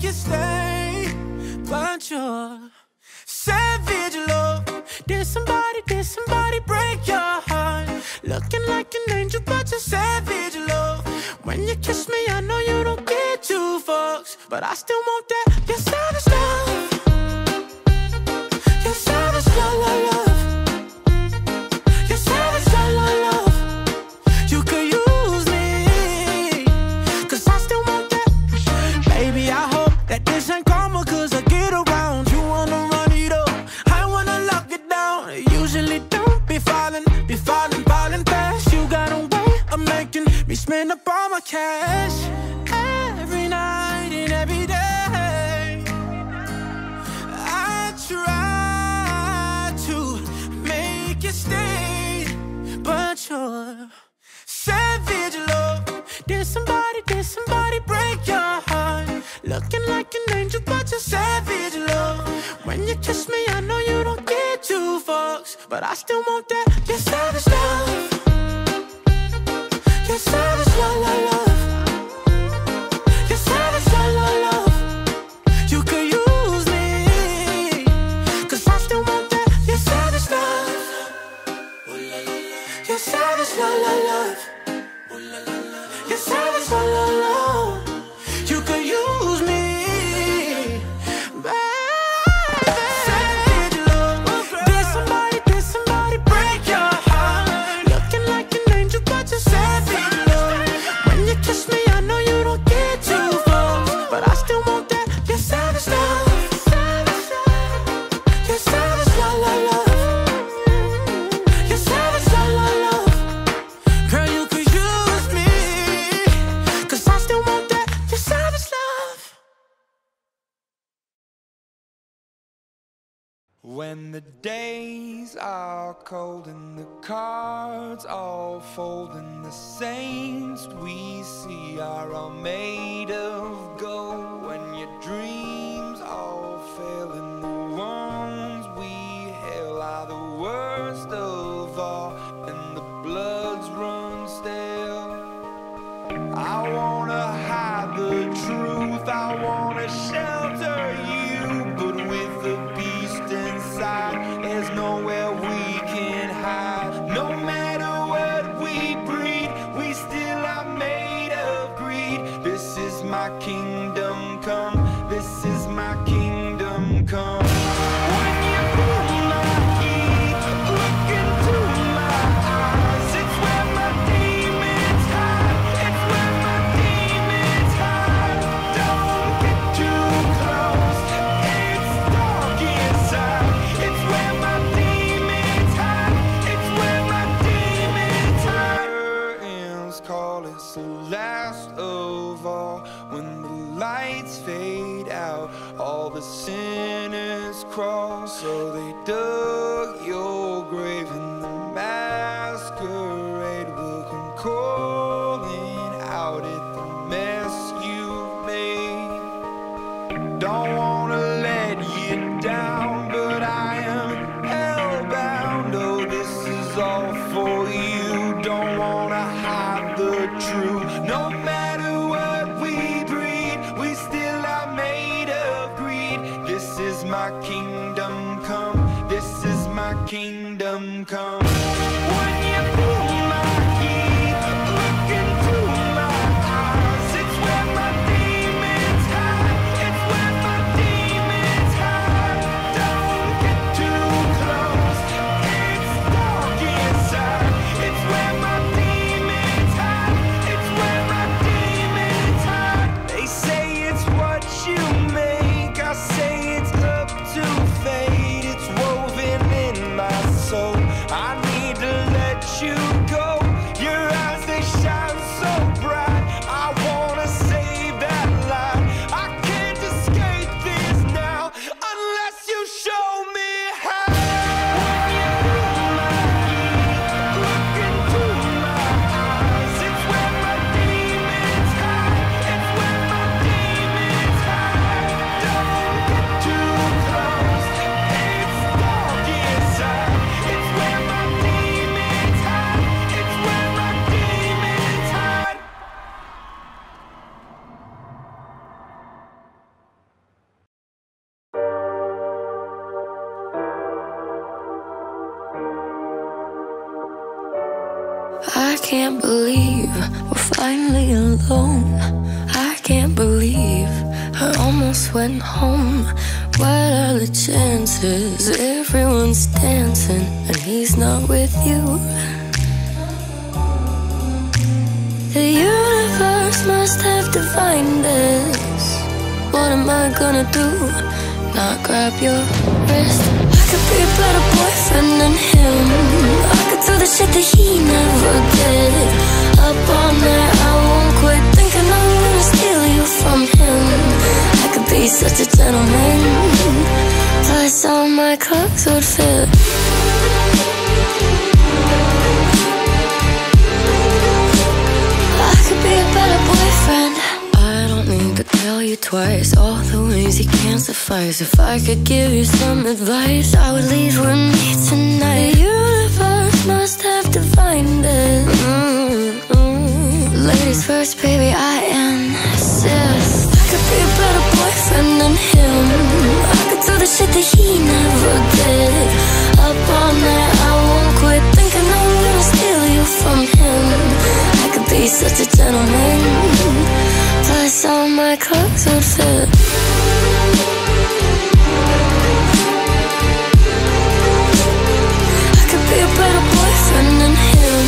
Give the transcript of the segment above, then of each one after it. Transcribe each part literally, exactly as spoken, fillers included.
you stay, but you're savage love. Did somebody, did somebody break your heart? Looking like an angel, but you're savage love. When you kiss me, I know you don't get two fucks, but I still want that. You're savage love. You're savage love, love, love. You're savage love, love, love. You could use me, cause I still want that. Baby, I hope that this ain't karma, cause I get around. You wanna run it up, I wanna lock it down. Usually don't be falling, be falling, falling fast. You got a way of making me spend up all my cash. Every night and every day I try to make you stay, but you're savage love. Did somebody, did somebody break your heart? Looking like an angel, but you're savage love. When you kiss me, I know you don't get two fucks, but I still want that. You're savage love. You're savage love, love, love. You're savage love, love, love. You could use me, cause I still want that. You're savage love. You're savage love, love, love. You're savage love, love, love. You could use me, baby. Savage love. Did somebody, did somebody break your heart? Looking like an angel, but you're savage love. When you kiss me, I know you don't get two fucks, but I still want that. You're savage love. You're savage love, love, love. You're savage love, love, love. Girl, you could use me, cause I still want that. You're savage love. When the days are cold and the cards all fold, and the saints we see are all made of gold, when your dreams all fail and the ones we hail are the worst of all, and the bloods run stale, I wanna hide the truth, I wanna shelter you, but with the beast inside, there's nowhere we can hide. No matter what we breed, we still are made of greed. This is my kingdom come, this is my kingdom come. When you feel my heat, look into my eyes, it's where my demons hide, it's where my demons hide. Don't get too close, it's dark inside, it's where my demons hide, it's where my demons hide. Curtains call, it's the last of all. When the lights fade out, all the sinners crawl. So they dug your grave, and the masquerade will come calling out at the mess you've made. Don't wanna let you down, but I am hellbound. Oh, this is all for you. Don't wanna hide the truth. No matter what we breed, we still are made of greed. This is my kingdom come, this can't believe we're finally alone. I can't believe I almost went home. What are the chances? Everyone's dancing and he's not with you. The universe must have divined this. What am I gonna do? Not grab your wrist? I could be a better boyfriend than him. I could do the shit that he never did. Up all night, I won't quit thinking I'm gonna steal you from him. I could be such a gentleman, plus all my clothes would fit. I could be a better boyfriend. I don't need to tell you twice all the ways you can't suffice. If I could give you some advice, I would leave with me tonight. The universe must have divined it. Mm-hmm. Ladies first, baby, I insist. I could be a better boyfriend than him. I could do the shit that he never did. Up all night, I won't quit thinking I'm gonna steal you from him. I could be such a gentleman, plus all my clothes would fit. I could be a better boyfriend than him.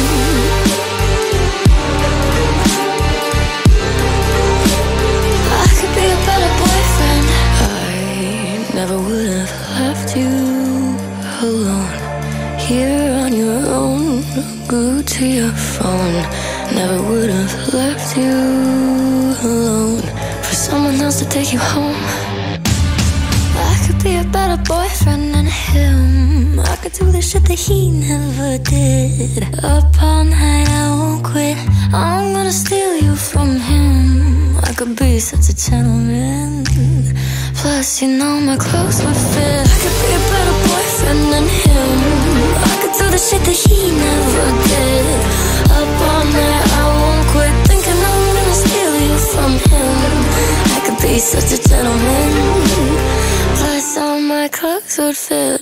I could be a better boyfriend. I never would have left you alone, here on your own, glued to your phone. Never would have left you alone for someone else to take you home. I could be a better boyfriend than him. I could do the shit that he never did. Up all night, I won't quit. I'm gonna steal you from him. I could be such a gentleman, plus you know my clothes would fit. I could be a better boyfriend than him. I could do the shit that he never did. Up all night, I won't quit thinking I'm gonna steal you from him. I could be such a gentleman, plus all my clothes would fit.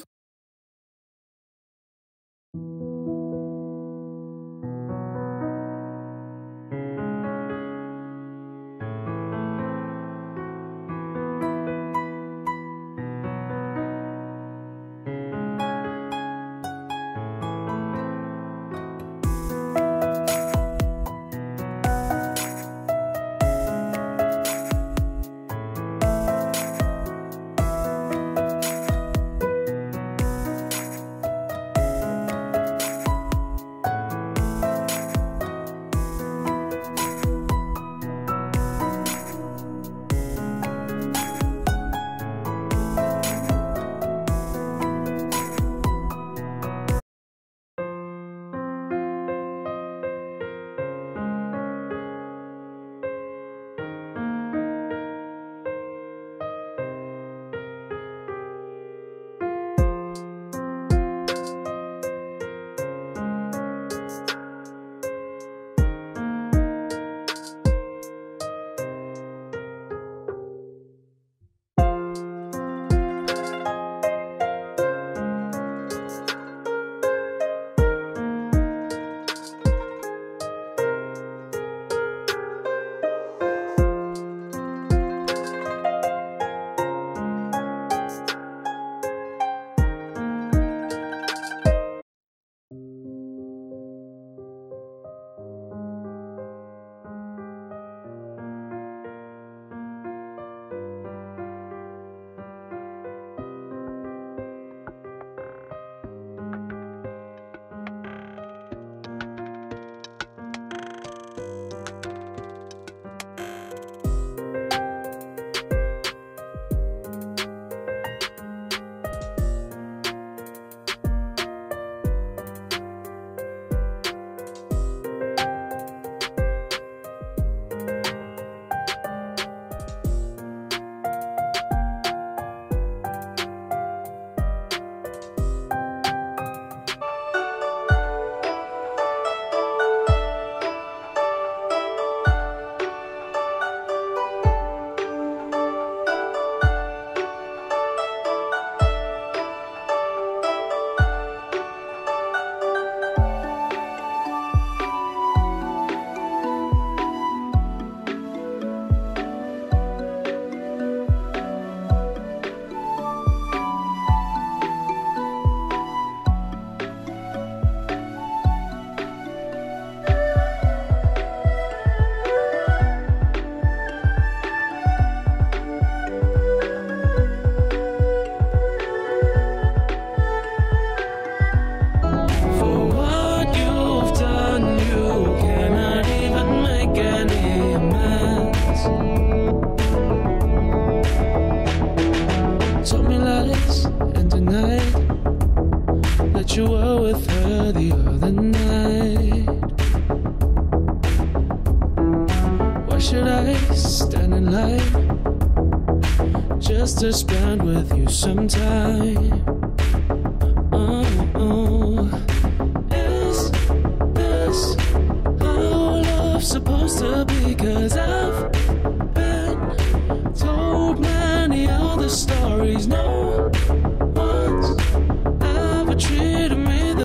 I stand in line just to spend with you some time? Oh, oh. Is this how love's supposed to be? 'Cause I've been told many other stories. No